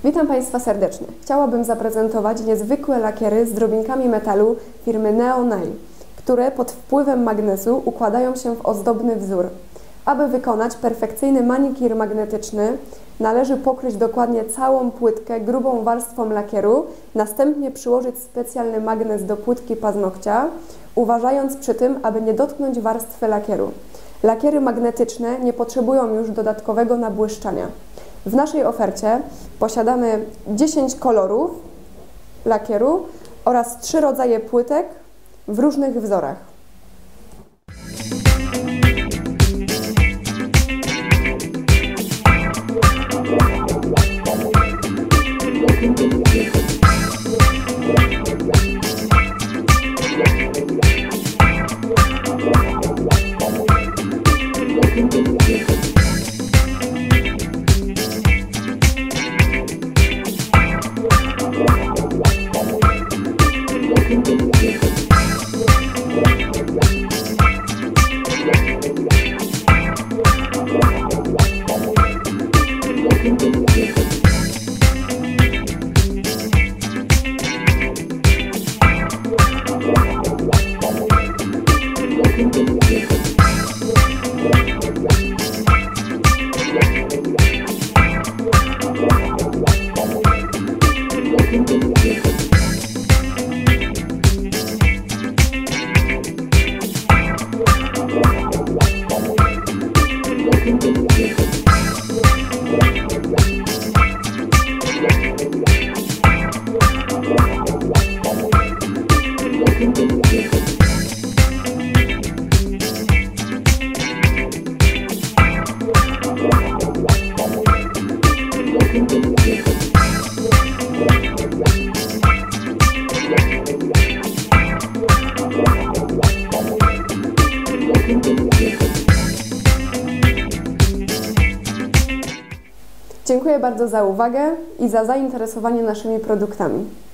Witam Państwa serdecznie. Chciałabym zaprezentować niezwykłe lakiery z drobinkami metalu firmy Neo-Nail, które pod wpływem magnezu układają się w ozdobny wzór. Aby wykonać perfekcyjny manikir magnetyczny, należy pokryć dokładnie całą płytkę grubą warstwą lakieru, następnie przyłożyć specjalny magnes do płytki paznokcia, uważając przy tym, aby nie dotknąć warstwy lakieru. Lakiery magnetyczne nie potrzebują już dodatkowego nabłyszczania. W naszej ofercie posiadamy 10 kolorów lakieru oraz 3 rodzaje płytek w różnych wzorach. Dziękuję bardzo za uwagę i za zainteresowanie naszymi produktami.